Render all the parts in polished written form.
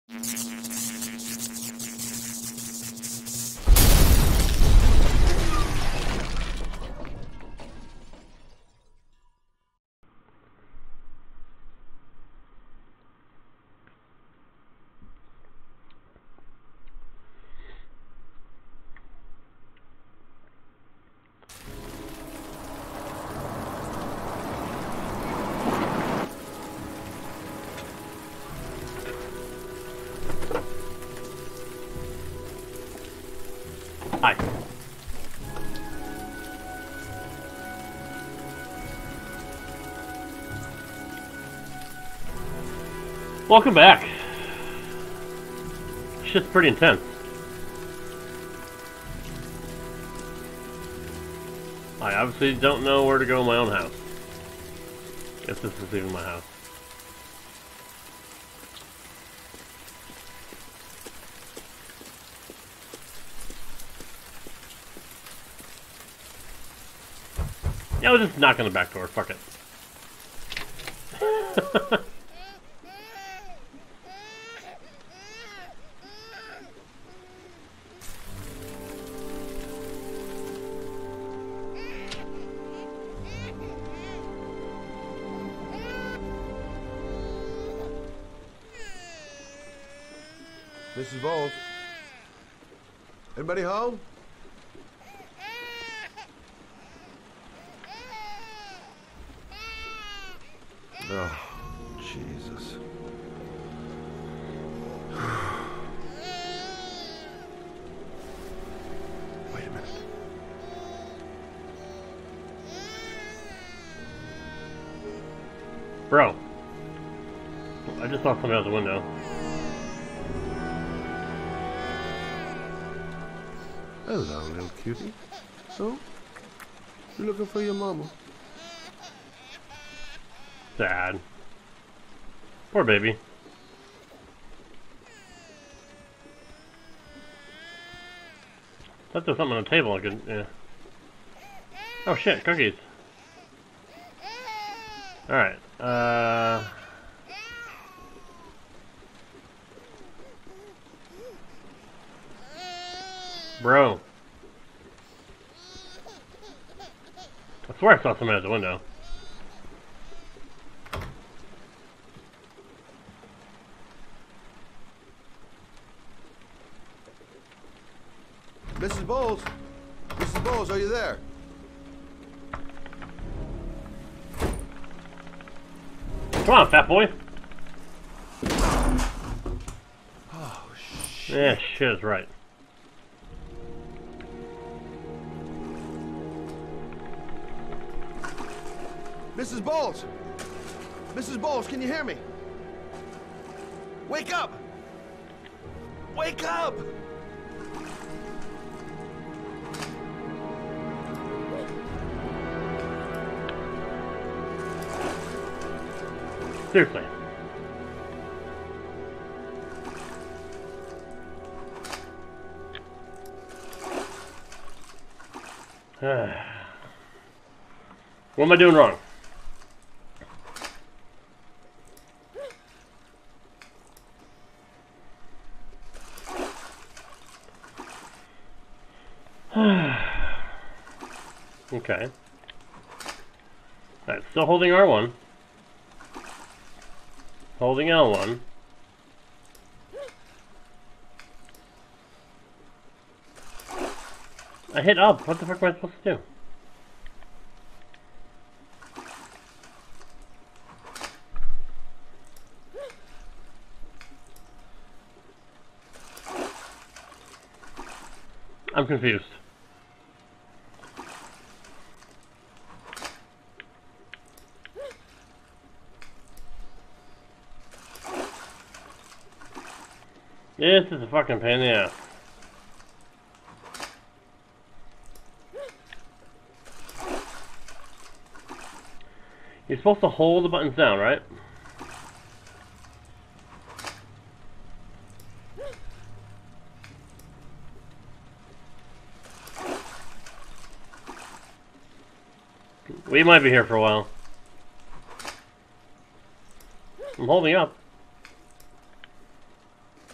Hi. Welcome back. Shit's pretty intense. I obviously don't know where to go in my own house. If this is even my house. Yeah, we'll just knock on the back door. Fuck it. Mrs. Bowles. Anybody home? Oh, Jesus. Wait a minute. Bro. I just saw something out the window. Hello, little cutie. So, you looking for your mama? Sad. Poor baby. Thought there was something on the table I could, yeah. Oh shit, cookies. Alright, Bro. I swear I saw somebody at the window. Mrs. Bowles? Mrs. Bowles, are you there? Come on, fat boy. Oh, shit. Yeah, shit is right. Mrs. Bowles! Mrs. Bowles, can you hear me? Wake up! Wake up! Seriously. What am I doing wrong? Okay. Alright, still holding R1. Holding L1. I hit up. What the fuck am I supposed to do? I'm confused. This is a fucking pain in the ass. You're supposed to hold the buttons down, right? We might be here for a while. I'm holding up.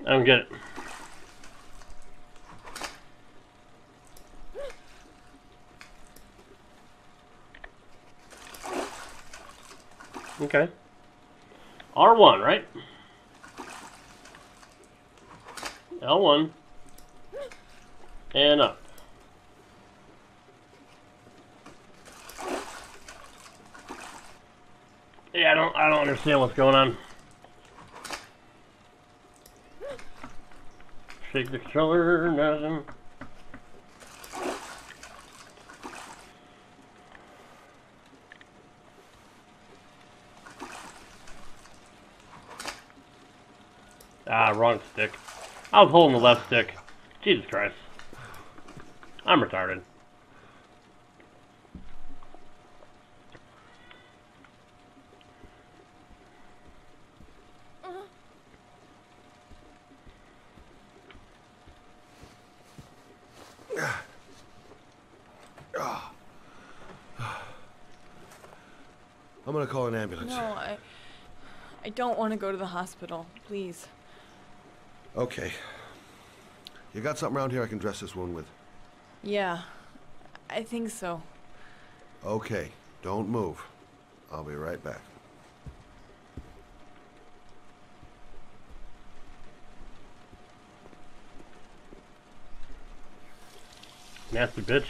I don't get it. Okay. R1, right? L1. And up. Yeah, I don't understand what's going on. Shake the controller, nothing. Ah, wrong stick. I was holding the left stick. Jesus Christ. I'm retarded. I'm gonna call an ambulance. No, I don't want to go to the hospital. Please. Okay. You got something around here I can dress this wound with? Yeah, I think so. Okay, don't move. I'll be right back. Nasty bitch.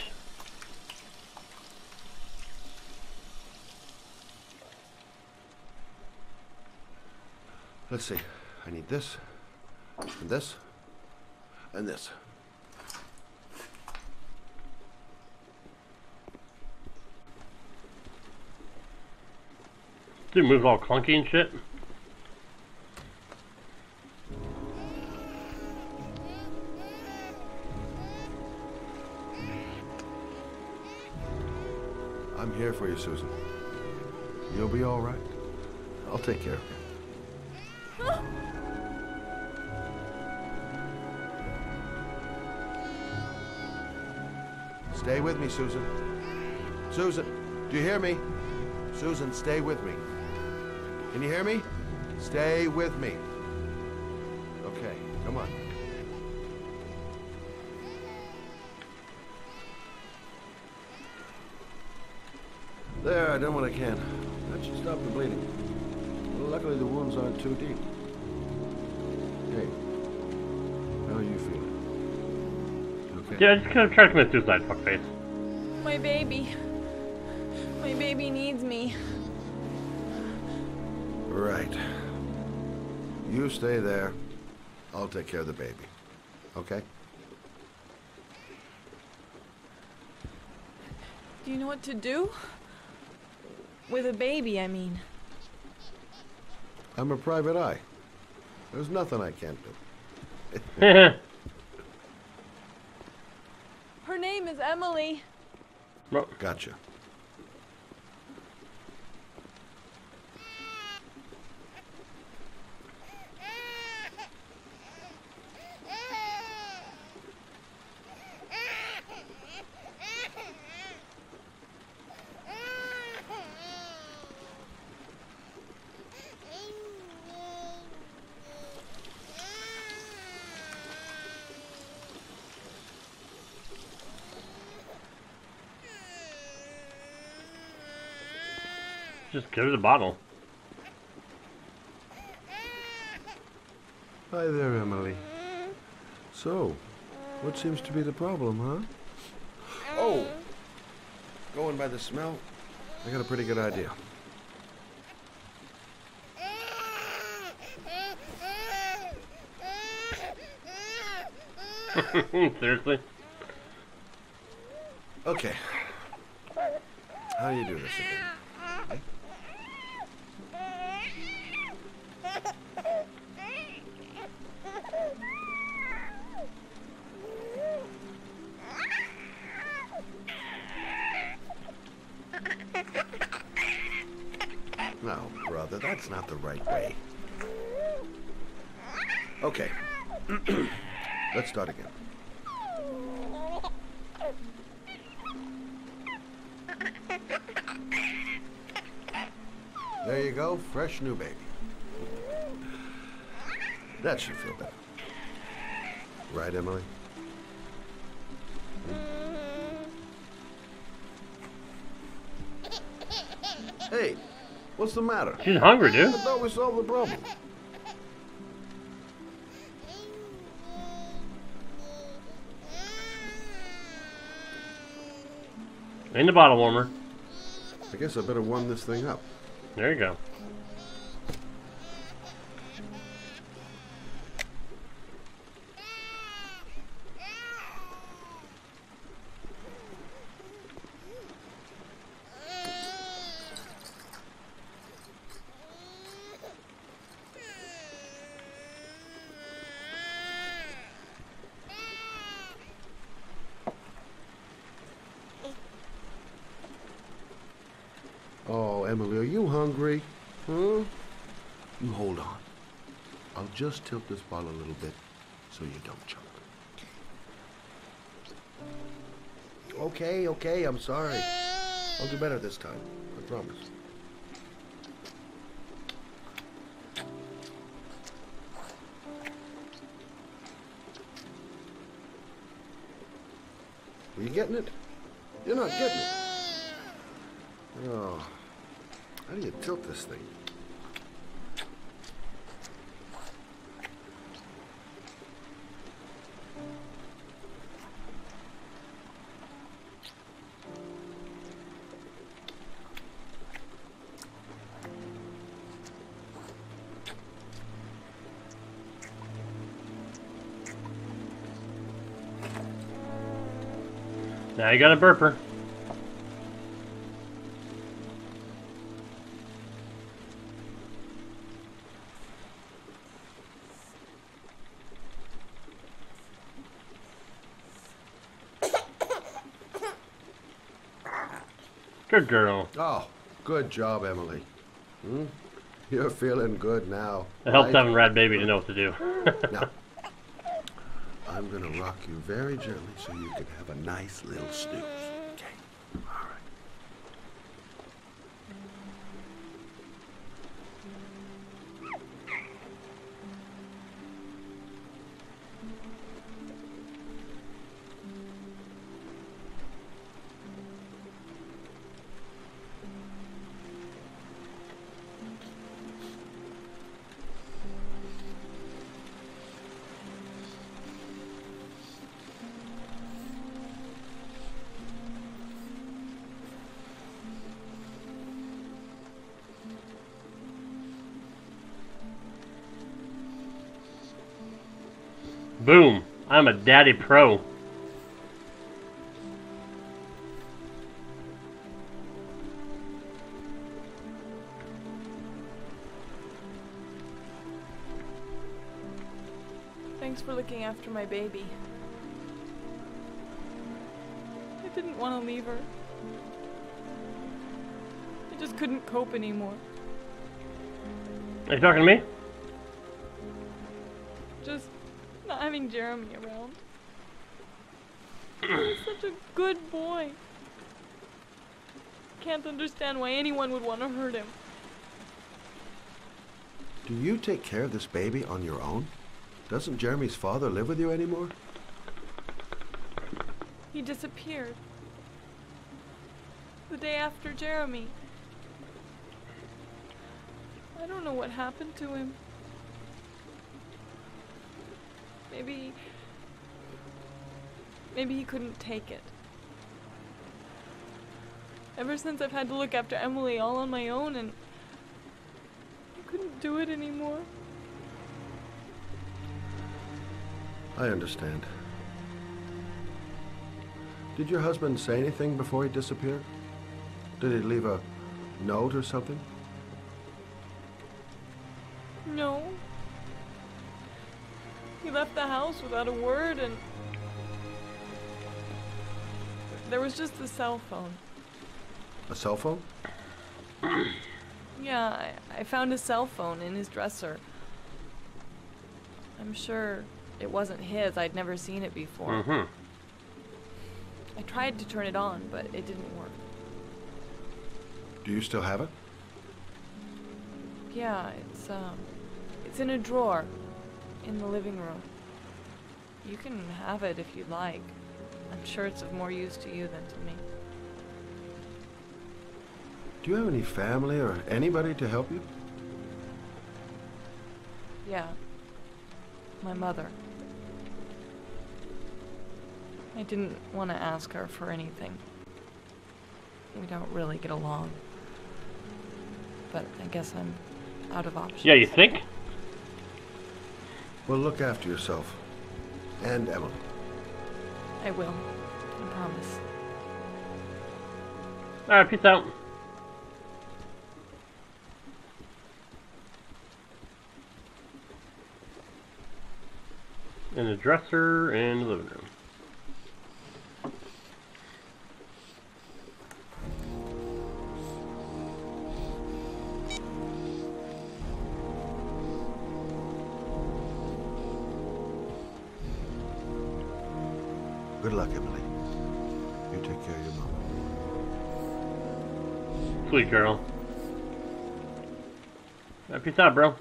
Let's see. I need this, and this, and this. Dude moves all clunky and shit. I'm here for you, Susan. You'll be all right. I'll take care of you. Stay with me, Susan. Susan, do you hear me? Susan, stay with me. Can you hear me? Stay with me. Okay, come on. There, I done what I can. That should stop the bleeding. Well, luckily the wounds aren't too deep. Hey, how are you feeling? You okay? Yeah, I just kind of tried to commit suicide, fuckface. My baby. My baby needs me. Right. You stay there. I'll take care of the baby. Okay? Do you know what to do? With a baby, I mean. I'm a private eye. There's nothing I can't do. Her name is Emily. No. Gotcha. Just give her the bottle. Hi there, Emily. So, what seems to be the problem, huh? Oh! Going by the smell, I got a pretty good idea. Seriously? Okay. How do you do this again? No, brother, that's not the right way. Okay. Let's start again. There you go, fresh new baby. That should feel better. Right, Emily? Hey, what's the matter? She's hungry, I dude. thought we solved the problem. In the bottle warmer. I guess I better warm this thing up. There you go. Oh, Emily, are you hungry? Huh? You hold on. I'll just tilt this bottle a little bit so you don't choke. Okay, I'm sorry. I'll do better this time. I promise. Are you getting it? You're not getting it. Oh, how do you tilt this thing? Now you got a burper. Good girl. Oh, good job, Emily. You're feeling good now. It helps right? having a rad baby to know what to do. Now, I'm gonna rock you very gently so you can have a nice little snooze. Okay? All right. Boom. I'm a daddy pro. Thanks for looking after my baby. I didn't want to leave her. I just couldn't cope anymore. Are you talking to me? Just not having Jeremy around. He was such a good boy. Can't understand why anyone would want to hurt him. Do you take care of this baby on your own? Doesn't Jeremy's father live with you anymore? He disappeared. The day after Jeremy. I don't know what happened to him. Maybe he couldn't take it. Ever since I've had to look after Emily all on my own, and I couldn't do it anymore. I understand. Did your husband say anything before he disappeared? Did he leave a note or something? No. He left the house without a word, and there was just the cell phone. A cell phone? Yeah, I found a cell phone in his dresser. I'm sure it wasn't his. I'd never seen it before. Mm-hmm. I tried to turn it on, but it didn't work. Do you still have it? Yeah, it's in a drawer in the living room. You can have it if you'd like. I'm sure it's of more use to you than to me. Do you have any family or anybody to help you? Yeah. My mother. I didn't want to ask her for anything. We don't really get along. But I guess I'm out of options. Yeah, you think? Well, look after yourself. And Emily. I will. I promise. Alright, peace out. In the dresser in the living room. Good luck, Emily. You take care of your mama. Sweet girl. Peace out, bro.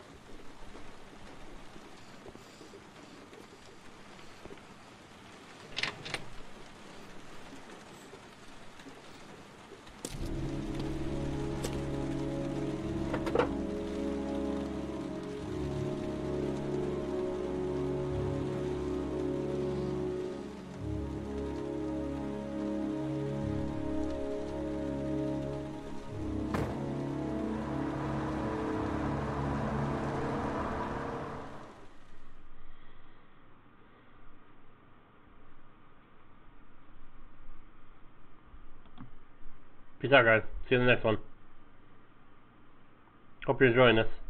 Peace out, guys. See you in the next one. Hope you're enjoying this.